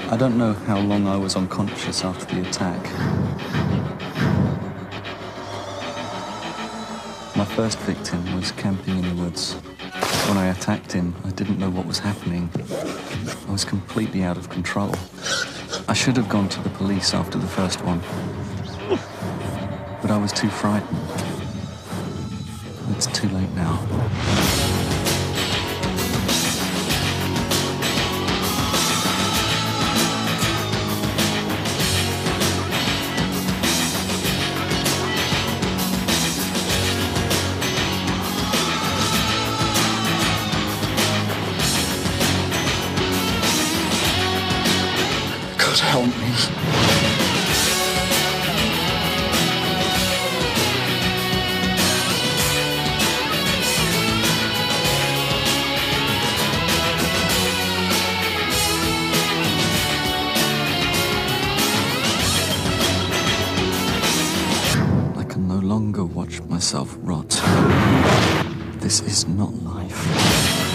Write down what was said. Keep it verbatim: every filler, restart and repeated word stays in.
I don't know how long I was unconscious after the attack. My first victim was camping in the woods. When I attacked him, I didn't know what was happening. I was completely out of control. I should have gone to the police after the first one, but I was too frightened. It's too late now. God help me. I can no longer watch myself rot. This is not life.